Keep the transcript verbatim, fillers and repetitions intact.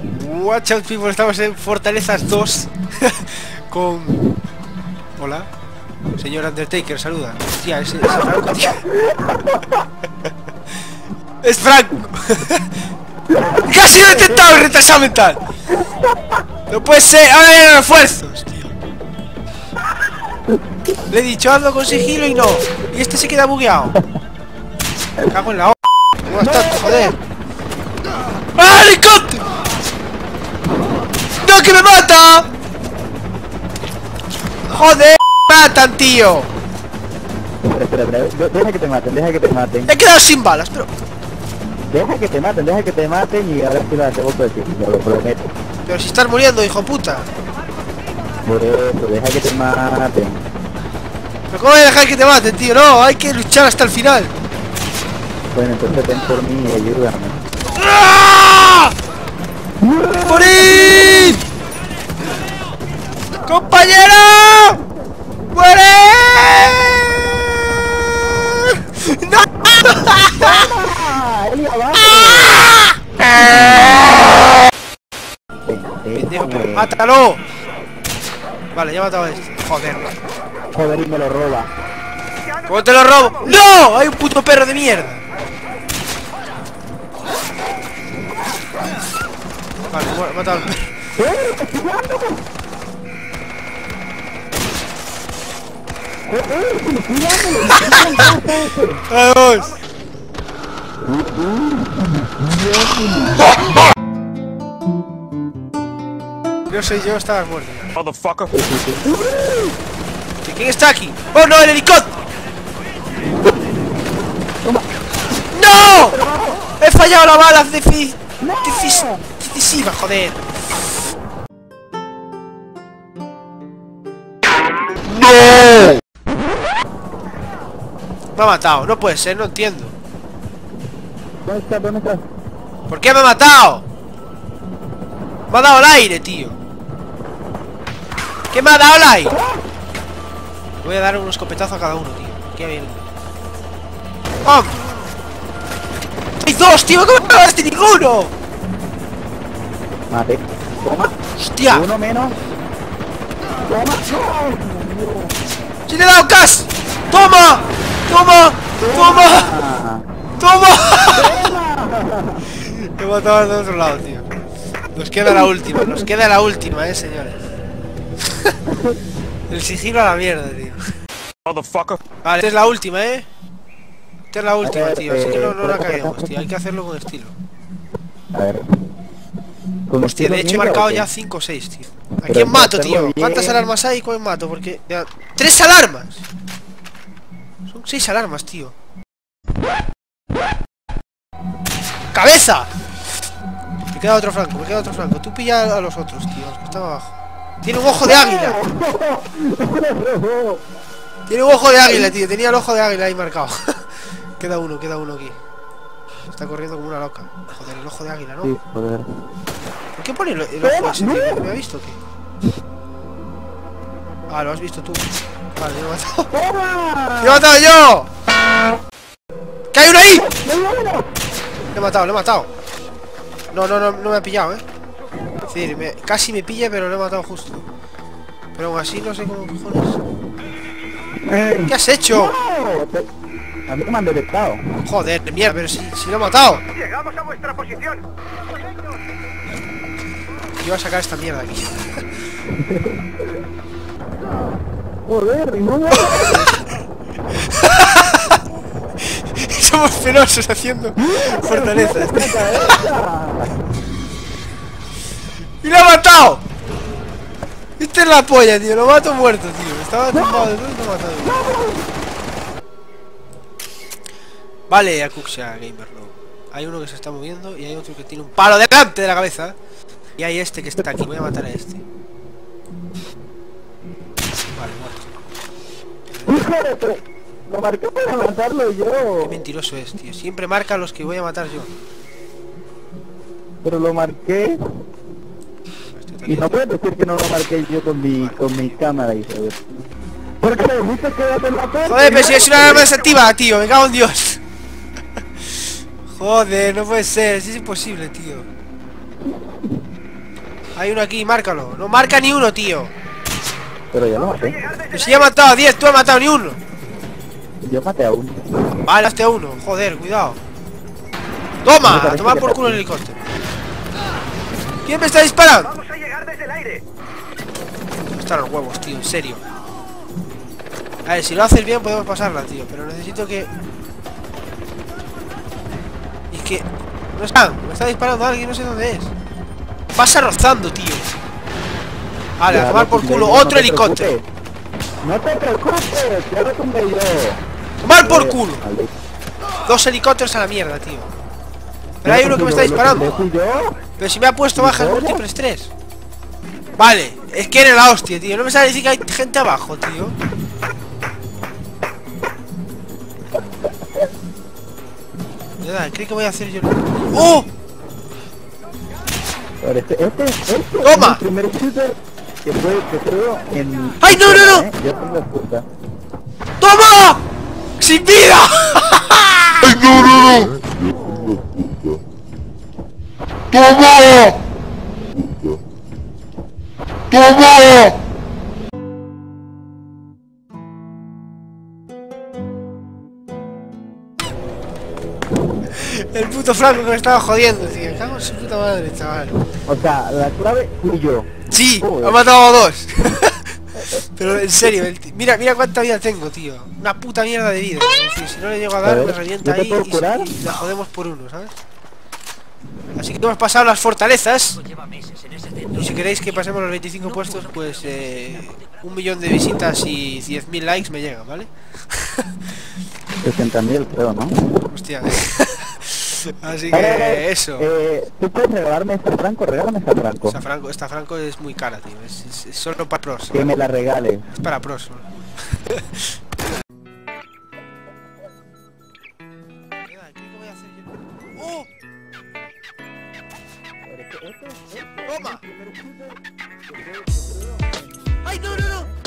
Watch out, people, estamos en Fortalezas dos. Con... Hola. Señor Undertaker, saluda. Hostia, ese, ese Franco, tío. ¡Es Franco! ¡Casi lo he intentado, retrasado mental! ¡No puede ser! ¡Ahora hay refuerzos, tío! Le he dicho hazlo con sigilo y no. Y este se queda bugueado. Me cago en la o... ¿Cómo estás, joder? ¡Ah, helicóptero! ¡No, que me mata! ¡Joder! ¡Me matan, tío! Espera, espera, espera, deja que te maten, deja que te maten. He quedado sin balas, pero... Deja que te maten, deja que te maten y a ver si lo hacemos por ti, lo prometo. Pero si estás muriendo, hijo puta. Por eso, deja que te maten. ¿Pero cómo voy a dejar que te maten, tío? No, hay que luchar hasta el final. Bueno, entonces ven por mí y ayúdame. ¡Ah! ¡Morir! ¡Compañero! ¡Muere! ¡No! ¡Ah! ¡Eli, abajo! ¡Pendejo, pero mátalo! Vale, ya he matado a este. Joder. Joder, y me lo roba. ¿Cómo te lo robo? ¡No! ¡Hay un puto perro de mierda! Vale, he matado al perro. ¡Vamos! Yo soy yo, estabas muerto. Motherfucker. ¿Quién está aquí? ¡Oh no, el helicóptero! ¡No! ¡He fallado la bala defi... defi... decisiva, joder! ¡No! Me ha matado, no puede ser, no entiendo. ¿Dónde estás? ¿Dónde estás? ¿Por qué me ha matado? Me ha dado el aire, tío. ¿Qué me ha dado el aire? Voy a dar un escopetazo a cada uno, tío. Qué bien. ¡Oh! ¡Hay dos, tío! ¿Cómo me mataste ninguno? Mate. Toma. ¡Hostia! Uno menos. Toma. ¡Sí le he dado cas! ¡Toma! ¡Toma! ¡Toma! ¡Toma! He matado al otro lado, tío. Nos queda la última, nos queda la última, eh, señores. El sigilo a la mierda, tío. Motherfucker. Vale, esta es la última, eh. Esta es la última, ver, tío. Así que no, no la eh, caguemos, tío. Hay que hacerlo con estilo. A ver. Con Hostia, de hecho he marcado ya cinco o seis, tío. ¿A quién mato, tío? ¿Cuántas alarmas hay y cuál mato? Porque... ya... ¡Tres alarmas! Son seis alarmas, tío. ¡Cabeza! Me queda otro flanco, me queda otro flanco. Tú pilla a los otros, tío, los que están abajo. ¡Tiene un ojo de águila! Tiene un ojo de águila, tío. Tenía el ojo de águila ahí marcado. Queda uno, queda uno aquí. Está corriendo como una loca. Joder, el ojo de águila, ¿no? Sí, joder. ¿Por qué pone el, el ojo ese, tío? ¿Me ha visto o qué? Ah, lo has visto tú. Vale, me he matado. ¡Me he matado yo! ¡Que hay uno ahí! Le he matado, le he matado. No, no, no, no me ha pillado, eh. Es decir, me, casi me pilla, pero lo he matado justo. Pero aún así no sé cómo cojones. ¿Qué has hecho? A mí me han detectado. Joder, mierda, pero si, si lo he matado. Llegamos a vuestra posición. Yo voy a sacar esta mierda aquí. Joder, no. Somos penosos haciendo fortalezas. ¡Y lo ha matado! Esta es la polla, tío. Lo mato muerto, tío. Estaba tumbado de todo y lo he matado. Vale, Akuxia Gamer, no. Hay uno que se está moviendo y hay otro que tiene un palo delante de la cabeza. Y hay este que está aquí. Voy a matar a este. Vale, muerto. Lo marqué para matarlo yo. Qué mentiroso es, tío. Siempre marca a los que voy a matar yo. Pero lo marqué. Y no puedes decir que no lo marqué yo con mi con mi cámara y todo. Porque me dijiste que en la puerta. Joder, pero si es una arma desactiva, tío. Me cago en Dios. Joder, no puede ser. Es imposible, tío. Hay uno aquí, márcalo. No marca ni uno, tío. Pero ya lo maté. Pues si ya he matado a diez, tú has matado ni uno. Yo maté a uno. Vale, hazte a uno. Joder, cuidado. Toma, Me a parece tomar que por te- culo el helicóptero. ¿Quién me está disparando? Vamos a llegar desde el aire. ¿Dónde están los huevos, tío? En serio. A ver, si lo haces bien podemos pasarla, tío. Pero necesito que... Y es que... No están. Me está disparando alguien, no sé dónde es. Pasa rozando, tío. Vale, a Ya, tomar no, por no, culo. no Otro te helicóptero. preocupes. No te preocupes, ya lo tumbé yo. Tomar por Eh, culo. vale. Dos helicópteros a la mierda, tío. Pero Ya hay uno que me está lo tumbé disparando. yo. Pero si me ha puesto baja el ¿Cómo? múltiple estrés. Vale, es que era la hostia, tío. No me sale decir que hay gente abajo, tío. Nada, creo que voy a hacer yo. ¡Oh! A ver, Este, este, este ¡Toma! es el primer shooter que fue, que creo en... ¡Ay, no, no, no! ¿eh? Yo tengo excusa. ¡Toma! ¡Sin vida! ¡Ay, no, no, no! ¡Toma! ¡Toma! El puto Franco que me estaba jodiendo, tío. Me cago en su puta madre, chaval. O sea, la clave fui yo. Sí, Joder. ha matado a dos. Pero en serio, el t- mira, mira cuánta vida tengo, tío. Una puta mierda de vida. Es decir, si no le llego a dar, A ver, me revienta ¿yo te ahí puedo y, curar? y la jodemos por uno, ¿sabes? Así que hemos pasado las fortalezas. Y si queréis que pasemos los veinticinco puestos, pues eh, un millón de visitas y diez mil likes me llegan, ¿vale? sesenta mil creo, ¿no? Hostia. Así A ver, a ver, que eso. Eh, ¿Tú puedes regalarme esta Franco? Regálame esta Franco. Esta Franco, esta Franco es muy cara, tío. Es, es- es solo para pros. Que me la regale. Es para pros. ¿no? ¡Oh! ¡Toma! ¡Ay, no, no, no!